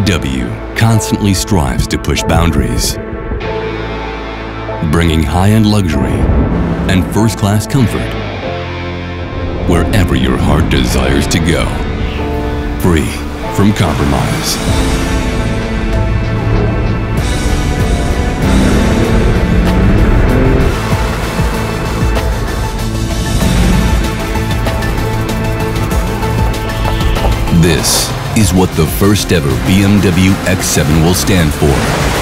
BMW constantly strives to push boundaries, bringing high-end luxury and first-class comfort wherever your heart desires to go, free from compromise. This is what the first ever BMW X7 will stand for.